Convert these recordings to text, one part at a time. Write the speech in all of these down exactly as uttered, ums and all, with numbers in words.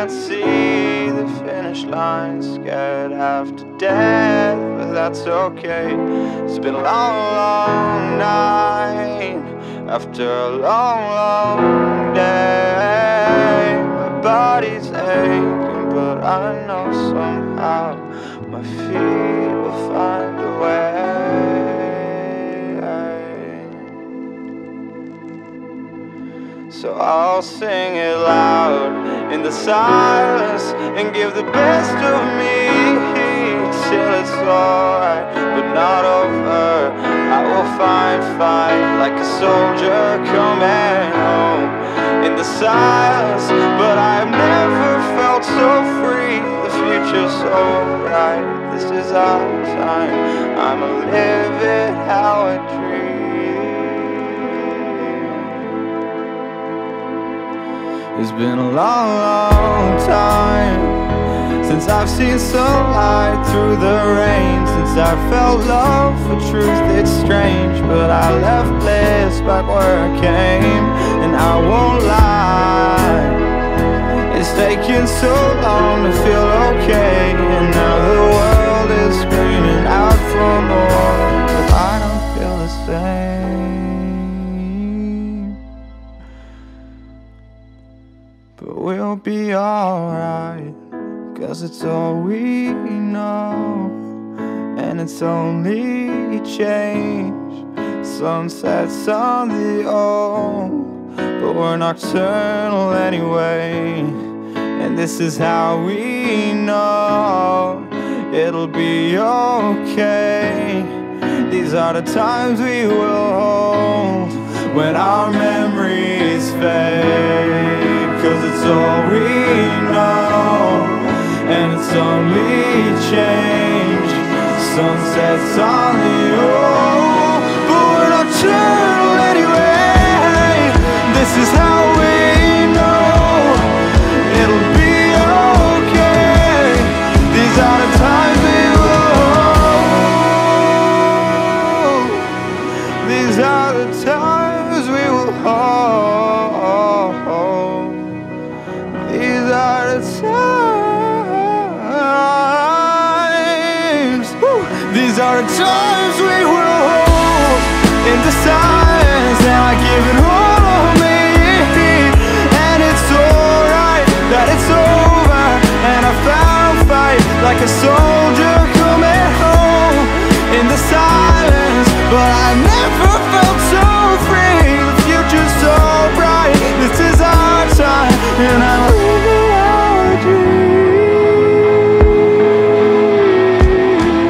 can't see the finish line, scared half to death, but that's okay. It's been a long, long night after a long, long day. My body's aching, but I know somehow my feet will find a way. So I'll sing it loud in the silence and give the best of me till it's alright, but not over. I will find fight like a soldier coming home in the silence, but I've never felt so free. The future's so bright. This is our time. I'ma live it how I dream. It's been a long, long time since I've seen sunlight through the rain, since I felt love for truth. It's strange, but I left bliss back where I came, and I won't lie, it's taking so long to feel okay. And now the world is screaming out for more, but I don't feel the same. But we'll be alright, 'cause it's all we know, and it's only change. Sunsets on the old, but we're nocturnal anyway. And this is how we know it'll be okay. These are the times we will hold when our memories fade, 'cause it's all we know, and it's only change. Sunsets on the old, but we're nocturnal anyway. This is how we know it'll be okay. These are the times we will hold. These are the times we will hold. These are the times. Woo. These are the times we will hold in the silence, and I give it all of me. And it's alright that it's over, and I found fight like a soldier coming home in the silence, but I never felt so free. The future's so bright. This is our time, and I'm living our dream.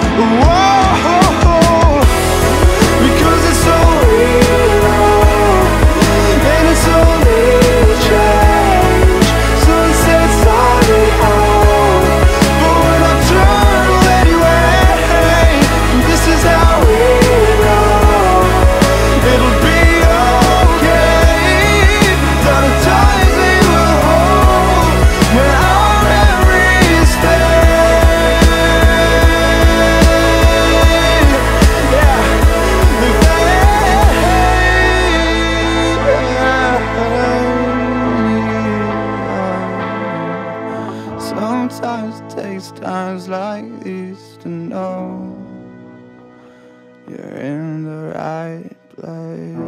Whoa, because it's so real, and it's only change. Sunsets on the old, but we're nocturnal anyway. This is how we know it'll be okay. These are the times we will hold when our memories fade. Yeah, they fade. Sometimes it takes times like these to know you're in the right place.